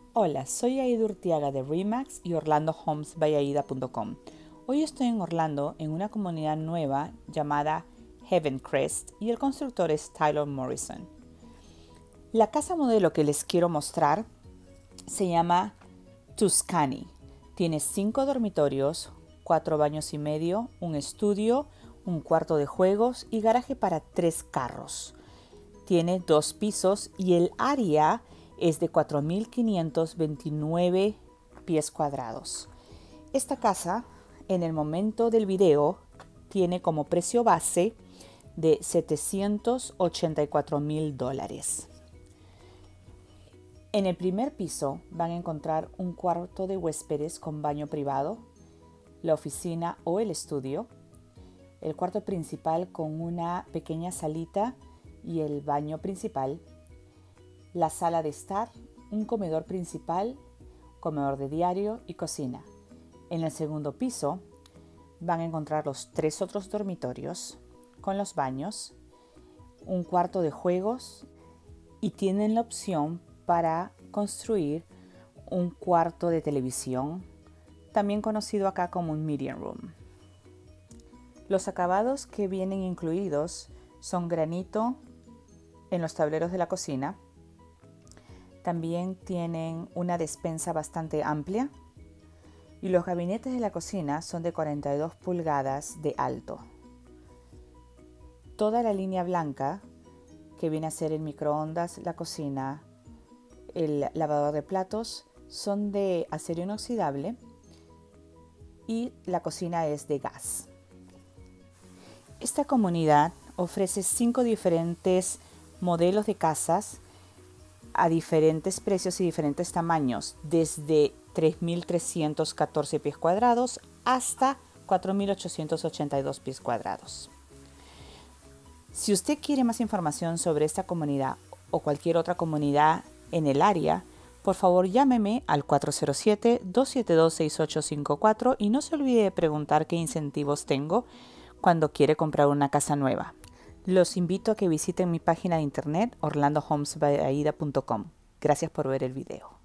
Hola, soy Aida Urtiaga de RE/MAX y OrlandoHomesByAida.com. Hoy estoy en Orlando en una comunidad nueva llamada Heaven Crest y el constructor es Taylor Morrison. La casa modelo que les quiero mostrar se llama Tuscany. Tiene 5 dormitorios, 4 baños y medio, un estudio, un cuarto de juegos y garaje para 3 carros. Tiene 2 pisos y el área es de 4.529 pies cuadrados. Esta casa, en el momento del video, tiene como precio base de $784,000. En el primer piso van a encontrar un cuarto de huéspedes con baño privado, la oficina o el estudio, el cuarto principal con una pequeña salita y el baño principal, la sala de estar, un comedor principal, comedor de diario y cocina. En el segundo piso van a encontrar los 3 otros dormitorios con los baños, un cuarto de juegos y tienen la opción para construir un cuarto de televisión, también conocido acá como un meeting room. Los acabados que vienen incluidos son granito en los tableros de la cocina. También tienen una despensa bastante amplia y los gabinetes de la cocina son de 42 pulgadas de alto. Toda la línea blanca, que viene a ser el microondas, la cocina, el lavador de platos, son de acero inoxidable y la cocina es de gas. Esta comunidad ofrece 5 diferentes modelos de casas a diferentes precios y diferentes tamaños, desde 3.314 pies cuadrados hasta 4.882 pies cuadrados. Si usted quiere más información sobre esta comunidad o cualquier otra comunidad en el área, por favor llámeme al 407-272-6854 y no se olvide de preguntar qué incentivos tengo cuando quiere comprar una casa nueva. Los invito a que visiten mi página de internet orlandohomesbyaida.com. Gracias por ver el video.